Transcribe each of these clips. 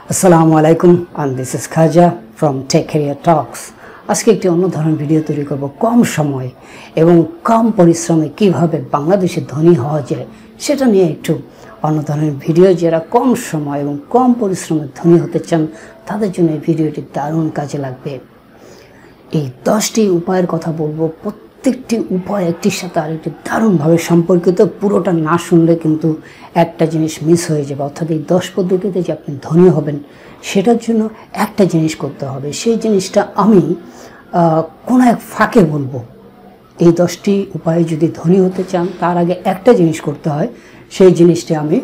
আসসালামু আলাইকুম and this is Khaja from Tech Career Talks। আজকে একটি অন্য ধরনের ভিডিও তৈরি করব কম সময়ে এবং কম পরিশ্রমে কিভাবে বাংলাদেশে ধনী হওয়া যায় সেটা নিয়ে একটু অন্য ধরনের ভিডিও। যারা কম সময় এবং কম পরিশ্রমে ধনী হতে চান তাদের জন্য এই ভিডিওটি দারুণ কাজে লাগবে। এই 10টি উপায়ের কথা বলবো, প্রত্যেকটি উপায় একটির সাথে আরেকটি দারুণভাবে সম্পর্কিত। পুরোটা না শুনলে কিন্তু একটা জিনিস মিস হয়ে যাবে। অর্থাৎ এই 10 পদ্ধতিতে যে আপনি ধনী হবেন সেটার জন্য একটা জিনিস করতে হবে। সেই জিনিসটা আমি কোনো এক ফাঁকে বলবো। এই 10টি উপায়ে যদি ধনী হতে চান তার আগে একটা জিনিস করতে হয়, সেই জিনিসটি আমি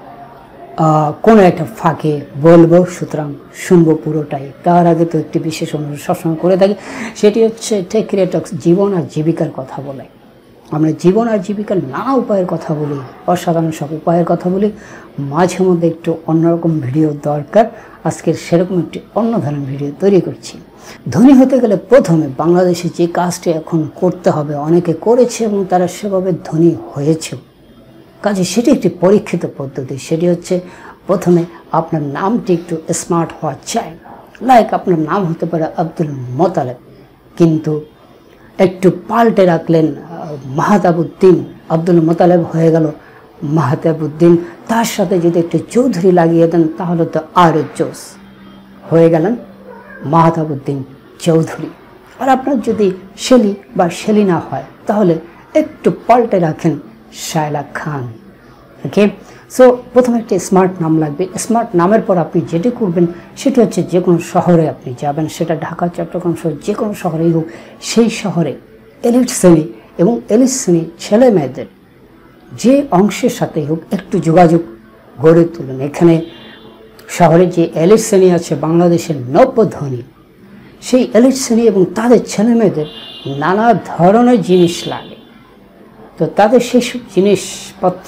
কোনো একটা ফাঁকে বলবো, সুতরাং শুনবো পুরোটাই। তার আগে তো একটি বিশেষ অনুরোধ সবসময় করে থাকি, সেটি হচ্ছে টেক ক্যারিয়ার টক্স জীবন আর জীবিকার কথা বলে। আমরা জীবন আর জীবিকার নানা উপায়ের কথা বলি, অসাধারণ সব উপায়ের কথা বলি। মাঝে মধ্যে একটু অন্যরকম ভিডিও দরকার, আজকের সেরকম একটি অন্য ধরনের ভিডিও তৈরি করছি। ধনী হতে গেলে প্রথমে বাংলাদেশে যে কাজটি এখন করতে হবে, অনেকে করেছে এবং তারা সেভাবে ধনী হয়েছে, কাজে সেটি একটি পরীক্ষিত পদ্ধতি। সেটি হচ্ছে প্রথমে আপনার নামটি একটু স্মার্ট হওয়া চাই। লাইক আপনার নাম হতে পারে আব্দুল মোতালেব, কিন্তু একটু পাল্টে রাখলেন মাহতাবউদ্দিন, আব্দুল মোতালেব হয়ে গেল মাহতাবউদ্দিন। তার সাথে যদি একটু চৌধুরী লাগিয়ে দেন তাহলে তো আরও জোস, হয়ে গেলেন মাহতাবউদ্দিন চৌধুরী। আর আপনার যদি শেলি বা শেলিনা হয় তাহলে একটু পাল্টে রাখেন শায়লা খান। ওকে, সো প্রথমে একটা স্মার্ট নাম লাগবে। স্মার্ট নামের পর আপনি যেটি করবেন সেটি হচ্ছে যে কোনো শহরে আপনি যাবেন, সেটা ঢাকা, চট্টগ্রাম সহ যে কোনো শহরেই হোক, সেই শহরে এলিট শ্রেণী এবং এলিট শ্রেণী ছেলে মেয়েদের যে অংশের সাথেই হোক একটু যোগাযোগ গড়ে তুলুন। এখানে শহরে যে এলিট শ্রেণী আছে বাংলাদেশের নব্য ধনী, সেই এলিট শ্রেণী এবং তাদের ছেলে মেয়েদের নানা ধরনের জিনিস লাগে। তো তাদের সেসব জিনিসপত্র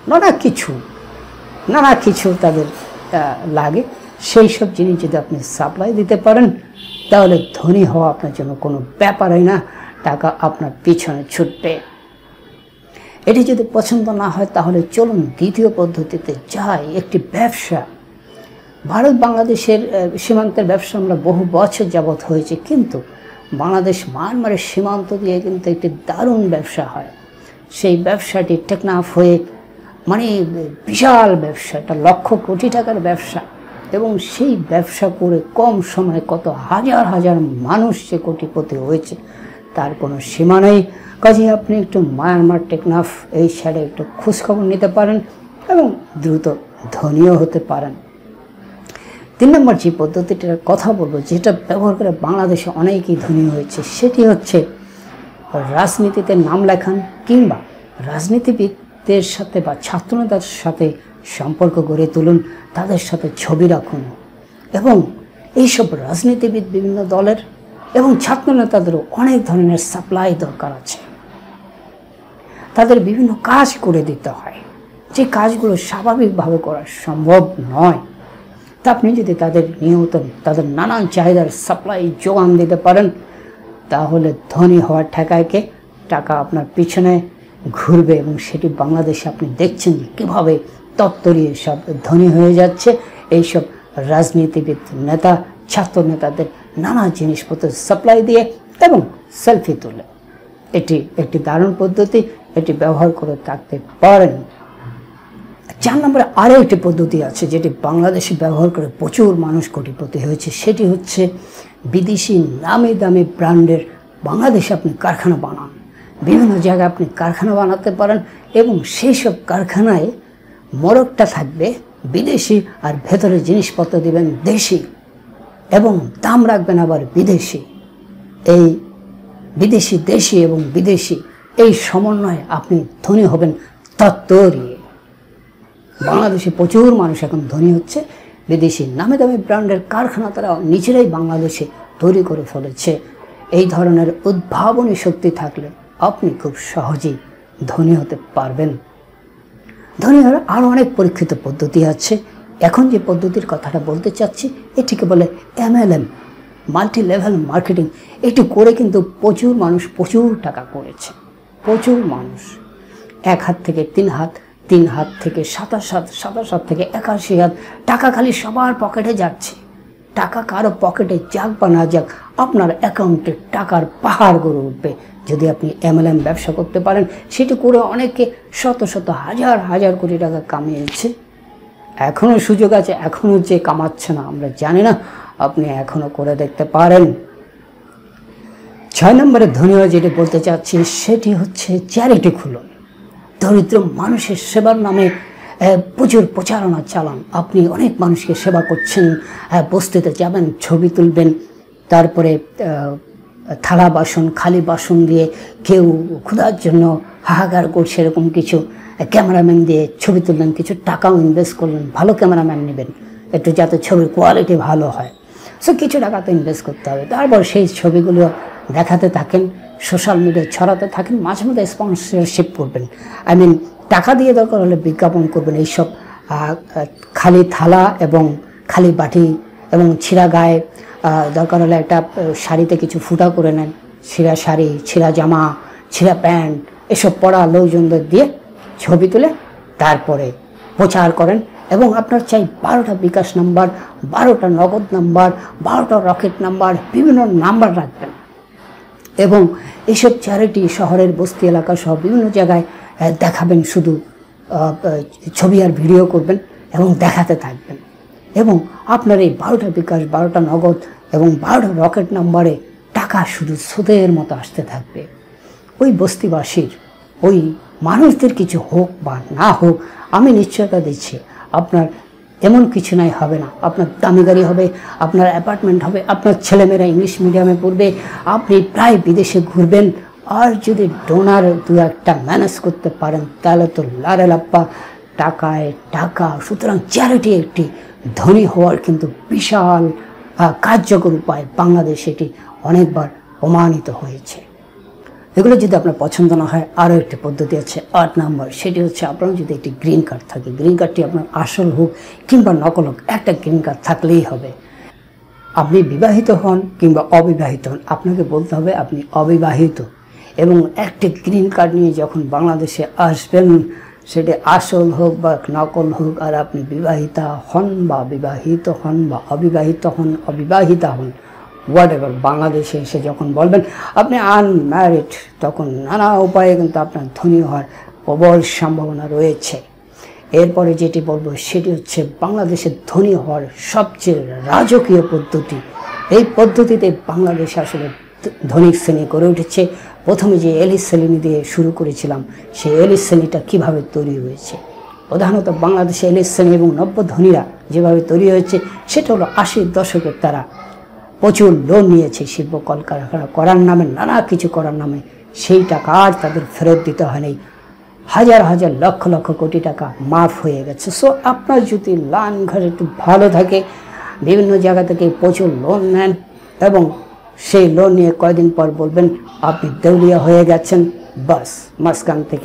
নানা কিছু তাদের লাগে। সেই সব জিনিস যদি আপনি সাপ্লাই দিতে পারেন তাহলে ধনী হওয়া আপনার জন্য কোনো ব্যাপারই না, টাকা আপনার পিছনে ছুটবে। এটি যদি পছন্দ না হয় তাহলে চলুন দ্বিতীয় পদ্ধতিতে যাই, একটি ব্যবসা। ভারত বাংলাদেশের সীমান্তের ব্যবসা আমরা বহু বছর যাবৎ হয়েছে, কিন্তু বাংলাদেশ মায়ানমারের সীমান্ত দিয়ে কিন্তু একটি দারুণ ব্যবসা হয়। সেই ব্যবসাটি টেকনাফ হয়ে মানে বিশাল ব্যবসা, একটা লক্ষ কোটি টাকার ব্যবসা, এবং সেই ব্যবসা করে কম সময়ে কত হাজার হাজার মানুষ যে কোটিপতি হয়েছে তার কোনো সীমা নেই। কাজে আপনি একটু মায়ানমার টেকনাফ এই সাইডে একটু খোঁজখবর নিতে পারেন এবং দ্রুত ধনীও হতে পারেন। 3 নম্বর যে পদ্ধতিটার কথা বলবো, যেটা ব্যবহার করে বাংলাদেশে অনেকেই ধনী হয়েছে, সেটি হচ্ছে রাজনীতিতে নাম লেখান কিংবা রাজনীতিবিদদের সাথে বা ছাত্রনেতার সাথে সম্পর্ক গড়ে তুলুন, তাদের সাথে ছবি রাখুন। এবং এইসব রাজনীতিবিদ বিভিন্ন দলের এবং ছাত্রনেতাদেরও অনেক ধরনের সাপ্লাই দরকার আছে, তাদের বিভিন্ন কাজ করে দিতে হয়, যে কাজগুলো স্বাভাবিকভাবে করা সম্ভব নয়। তা আপনি যদি তাদের নিয়মিত তাদের নানান চাহিদার সাপ্লাই যোগান দিতে পারেন তাহলে ধনী হওয়ার ঠেকায়কে টাকা আপনার পিছনে ঘুরবে। এবং সেটি বাংলাদেশে আপনি দেখছেন যে কীভাবে তত্তরিয়ে সব ধনী হয়ে যাচ্ছে এইসব রাজনীতিবিদ নেতা, ছাত্র নেতাদের নানা জিনিসপত্র সাপ্লাই দিয়ে এবং সেলফি তুলে। এটি একটি দারুণ পদ্ধতি, এটি ব্যবহার করে থাকতে পারেন। 4 নম্বরে আরও একটি পদ্ধতি আছে যেটি বাংলাদেশে ব্যবহার করে প্রচুর মানুষ কোটিপতি হয়েছে, সেটি হচ্ছে বিদেশি নামি দামি ব্র্যান্ডের বাংলাদেশে আপনি কারখানা বানান। বিভিন্ন জায়গায় আপনি কারখানা বানাতে পারেন এবং সেই সব কারখানায় মোড়কটা থাকবে বিদেশি আর ভেতরে জিনিসপত্র দিবেন দেশি, এবং দাম রাখবেন আবার বিদেশি। এই বিদেশি দেশি এবং বিদেশি এই সমন্বয়ে আপনি ধনী হবেন তত্তরিয়ে। বাংলাদেশে প্রচুর মানুষ এখন ধনী হচ্ছে, বিদেশি নামি দামি ব্র্যান্ডের কারখানা তারা নিজেরাই বাংলাদেশে তৈরি করে ফেলেছে। এই ধরনের উদ্ভাবনী শক্তি থাকলে আপনি খুব সহজেই ধনী হতে পারবেন। ধনী হওয়ার আরও অনেক পরীক্ষিত পদ্ধতি আছে। এখন যে পদ্ধতির কথাটা বলতে চাচ্ছি এটিকে বলে MLM, মাল্টি লেভেল মার্কেটিং। এটি করে কিন্তু প্রচুর মানুষ প্রচুর টাকা করেছে। প্রচুর মানুষ 1 হাত থেকে 3 হাত 3 হাত থেকে 27 হাত, 27 হাত থেকে 81 হাত টাকা খালি সবার পকেটে যাচ্ছে। টাকা কারো পকেটে যাক বা না যাক, আপনার অ্যাকাউন্টে টাকার পাহাড় গড়ে উঠবে যদি আপনি MLM ব্যবসা করতে পারেন। সেটি করে অনেকে শত শত হাজার হাজার কোটি টাকা কামিয়েছে। এখনও সুযোগ আছে, এখনও যে কামাচ্ছে না আমরা জানি না, আপনি এখনও করে দেখতে পারেন। 6 নম্বরে ধনী হয়ে যেটি বলতে চাচ্ছি সেটি হচ্ছে চ্যারিটি খুলুন। দরিদ্র মানুষের সেবার নামে প্রচুর প্রচারণা চালান। আপনি অনেক মানুষকে সেবা করছেন, বস্তিতে যাবেন, ছবি তুলবেন, তারপরে থালা বাসন খালি বাসন দিয়ে কেউ ক্ষুধার জন্য হাহাকার করছে এরকম কিছু ক্যামেরাম্যান দিয়ে ছবি তুলবেন, কিছু টাকাও ইনভেস্ট করলেন, ভালো ক্যামেরাম্যান নেবেন একটু যাতে ছবির কোয়ালিটি ভালো হয়। সো কিছু টাকা তো ইনভেস্ট করতে হবে। তারপর সেই ছবিগুলো দেখাতে থাকেন, সোশ্যাল মিডিয়ায় ছড়াতে থাকেন, মাঝে মধ্যে স্পন্সরশিপ করবেন, টাকা দিয়ে দরকার হলে বিজ্ঞাপন করবেন। এইসব খালি থালা এবং খালি বাটি এবং ছিঁড়া গায়ে, দরকার হলে একটা শাড়িতে কিছু ফুটা করে নেন, ছিঁড়া শাড়ি, ছিঁড়া জামা, ছিঁড়া প্যান্ট, এসব পরা লোকজনদের দিয়ে ছবি তুলে তারপরে প্রচার করেন। এবং আপনার চাই 12টা বিকাশ নাম্বার, 12টা নগদ নাম্বার, 12টা রকেট নাম্বার, বিভিন্ন নাম্বার রাখবেন। এবং এইসব চ্যারিটি শহরের বস্তি এলাকা সহ বিভিন্ন জায়গায় দেখাবেন, শুধু ছবি আর ভিডিও করবেন এবং দেখাতে থাকবেন। এবং আপনার এই 12টা বিকাশ, 12টা নগদ এবং 12টা রকেট নাম্বারে টাকা শুধু সুদের মতো আসতে থাকবে। ওই বস্তিবাসীর, ওই মানুষদের কিছু হোক বা না হোক, আমি নিশ্চয়তা দিচ্ছি আপনার এমন কিছু নাই হবে না। আপনার দামি গাড়ি হবে, আপনার অ্যাপার্টমেন্ট হবে, আপনার ছেলেমেয়েরা ইংলিশ মিডিয়ামে পড়বে, আপনি প্রায় বিদেশে ঘুরবেন। আর যদি ডোনার 2-1টা ম্যানেজ করতে পারেন তাহলে তো লারে লাপ্পা, টাকায় টাকা। সুতরাং চ্যারিটি একটি ধনী হওয়ার কিন্তু বিশাল কার্যকর উপায়। বাংলাদেশে এটি অনেকবার প্রমাণিত হয়েছে। এগুলো যদি আপনার পছন্দ না হয়, আরও একটি পদ্ধতি আছে 8 নম্বর, সেটি হচ্ছে আপনার যদি একটি গ্রিন কার্ড থাকে, গ্রিন কার্ডটি আপনার আসল হোক কিংবা নকল হোক, একটা গ্রিন কার্ড থাকলেই হবে। আপনি বিবাহিত হন কিংবা অবিবাহিত হন, আপনাকে বলতে হবে আপনি অবিবাহিত। এবং একটি গ্রিন কার্ড নিয়ে যখন বাংলাদেশে আসবেন, সেটি আসল হোক বা নকল হোক, আর আপনি বিবাহিতা হন বা বিবাহিত হন বা অবিবাহিত হন, অবিবাহিতা হন, হোয়াটএভার, বাংলাদেশে এসে যখন বলবেন আপনি আনম্যারিড, তখন নানা উপায়ে কিন্তু আপনার ধনী হওয়ার প্রবল সম্ভাবনা রয়েছে। এরপরে যেটি বলবো সেটি হচ্ছে বাংলাদেশের ধনী হওয়ার সবচেয়ে রাজকীয় পদ্ধতি। এই পদ্ধতিতে বাংলাদেশে আসলে ধনিক শ্রেণী গড়ে উঠেছে। প্রথমে যে এলিস শ্রেণী দিয়ে শুরু করেছিলাম, সেই এলিস শ্রেণীটা কীভাবে তৈরি হয়েছে, প্রধানত বাংলাদেশে এলিস শ্রেণী এবং নব্য ধনীরা যেভাবে তৈরি হয়েছে সেটা হলো 80-র দশকের তারা প্রচুর লোন নিয়েছে শিল্প কলকারখানা করার নামে, নানা কিছু করার নামে। সেই টাকা আর তাদের ফেরত দিতে হয়নি, হাজার হাজার লক্ষ লক্ষ কোটি টাকা মাফ হয়ে গেছে। সো আপনার যদি লাইন ঘর একটু ভালো থাকে, বিভিন্ন জায়গা থেকে প্রচুর লোন নেন এবং সেই লোন নিয়ে কয়েকদিন পর বলবেন আপনি দেউলিয়া হয়ে গেছেন, বাস মাঝখান থেকে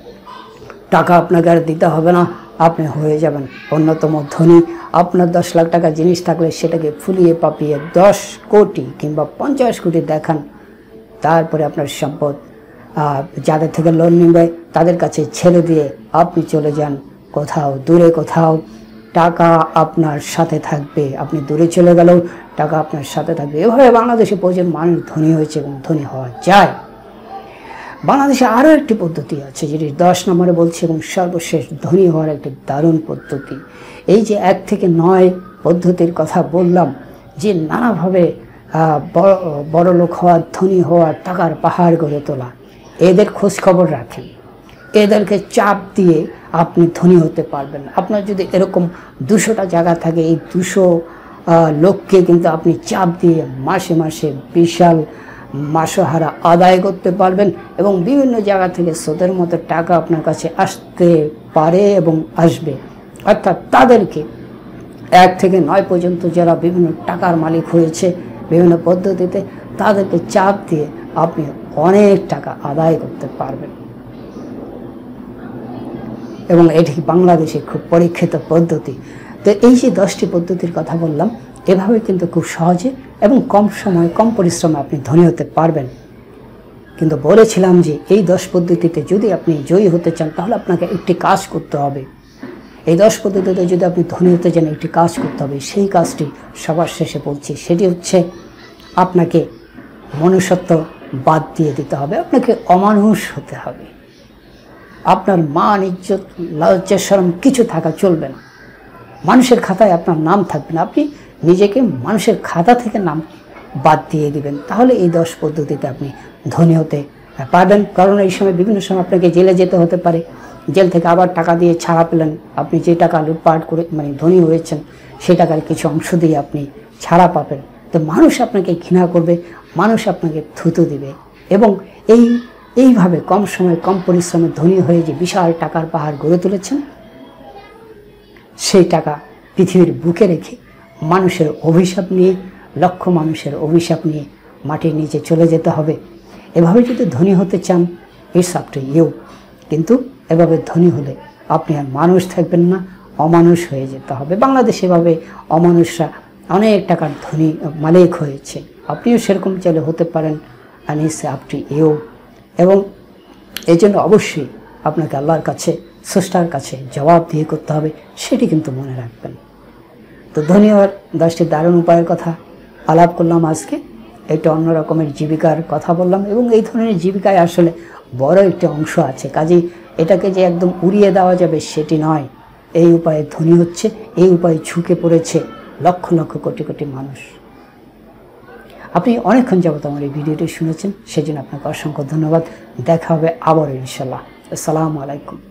টাকা আপনাকে আর দিতে হবে না, আপনি হয়ে যাবেন অন্যতম ধনী। আপনার 10 লাখ টাকা জিনিস থাকলে সেটাকে ফুলিয়ে পাপিয়ে 10 কোটি কিংবা 50 কোটি দেখান, তারপরে আপনার সম্পদ যাদের থেকে লোন নেবে তাদের কাছে ছেড়ে দিয়ে আপনি চলে যান কোথাও দূরে, কোথাও টাকা আপনার সাথে থাকবে। আপনি দূরে চলে গেলেও টাকা আপনার সাথে থাকবে। এভাবে বাংলাদেশে প্রচুর মানুষ ধনী হয়েছে এবং ধনী হওয়া যায়। বাংলাদেশে আরও একটি পদ্ধতি আছে যেটি 10 নম্বরে বলছি এবং সর্বশেষ ধনী হওয়ার একটি দারুণ পদ্ধতি। এই যে 1 থেকে 9 পদ্ধতির কথা বললাম, যে নানাভাবে বড় লোক হওয়া, ধনী হওয়া, টাকার পাহাড় গড়ে তোলা, এদের খোঁজ খবর রাখেন, এদেরকে চাপ দিয়ে আপনি ধনী হতে পারবেন। আপনার যদি এরকম 200টা জায়গা থাকে, এই 200 লোককে কিন্তু আপনি চাপ দিয়ে মাসে মাসে বিশাল মাসহারা আদায় করতে পারবেন এবং বিভিন্ন জায়গা থেকে স্রোতের মতো টাকা আপনার কাছে আসতে পারে এবং আসবে। অর্থাৎ তাদেরকে 1 থেকে 9 পর্যন্ত যারা বিভিন্ন টাকার মালিক হয়েছে বিভিন্ন পদ্ধতিতে, তাদেরকে চাপ দিয়ে আপনি অনেক টাকা আদায় করতে পারবেন। এবং এটি বাংলাদেশে খুব পরীক্ষিত পদ্ধতি। তো এই যে 10টি পদ্ধতির কথা বললাম, এভাবে কিন্তু খুব সহজে এবং কম সময়ে কম পরিশ্রমে আপনি ধনী হতে পারবেন। কিন্তু বলেছিলাম যে এই 10 পদ্ধতিতে যদি আপনি জয়ী হতে চান তাহলে আপনাকে একটি কাজ করতে হবে। এই 10 পদ্ধতিতে যদি আপনি ধনী হতে চান একটি কাজ করতে হবে। সেই কাজটি সবার শেষে বলছি, সেটি হচ্ছে আপনাকে মনুষ্যত্ব বাদ দিয়ে দিতে হবে, আপনাকে অমানুষ হতে হবে। আপনার মান, ইজ্জত, লজ্জা, শরম কিছু থাকা চলবে না। মানুষের খাতায় আপনার নাম থাকবে না, আপনি নিজেকে মানুষের খাতা থেকে নাম বাদ দিয়ে দিবেন। তাহলে এই 10 পদ্ধতিতে আপনি ধনী হতে পারবেন। কারণ এই সময় বিভিন্ন সময় আপনাকে জেলে যেতে হতে পারে, জেল থেকে আবার টাকা দিয়ে ছাড়া পেলেন, আপনি যে টাকা লুটপাট করে ধনী হয়েছেন সেই টাকার কিছু অংশ দিয়ে আপনি ছাড়া পাবেন। তো মানুষ আপনাকে ঘৃণা করবে, মানুষ আপনাকে থুতু দিবে, এবং এইভাবে কম সময়ে কম পরিশ্রমে ধনী হয়ে যে বিশাল টাকার পাহাড় গড়ে তুলেছেন, সেই টাকা পৃথিবীর বুকে রেখে মানুষের অভিশাপ নিয়ে, লক্ষ মানুষের অভিশাপ নিয়ে মাটির নিচে চলে যেতে হবে। এভাবে যদি ধনী হতে চান, ইটস আপ টু ইউ। কিন্তু এভাবে ধনী হলে আপনি আর মানুষ থাকবেন না, অমানুষ হয়ে যেতে হবে। বাংলাদেশে এভাবে অমানুষরা অনেক টাকার ধনী মালিক হয়েছে, আপনিও সেরকম চাইলে হতে পারেন। And it's up to you. এবং এই জন্য অবশ্যই আপনাকে আল্লাহর কাছে, স্রষ্টার কাছে জবাব দিয়ে করতে হবে, সেটি কিন্তু মনে রাখবেন। তো ধনী হওয়ার 10টি দারুণ উপায়ের কথা আলাপ করলাম আজকে। একটা অন্য রকমের জীবিকার কথা বললাম, এবং এই ধরনের জীবিকায় আসলে বড় একটি অংশ আছে। কাজেই এটাকে যে একদম উড়িয়ে দেওয়া যাবে সেটি নয়। এই উপায়ে ধনী হচ্ছে, এই উপায়ে ঝুঁকে পড়েছে লক্ষ লক্ষ কোটি কোটি মানুষ। আপনি অনেকক্ষণ যাবত আমার এই ভিডিওটি শুনেছেন, সেজন্য আপনাকে অসংখ্য ধন্যবাদ। দেখা হবে আবার ইনশাল্লাহ। আসসালামু আলাইকুম।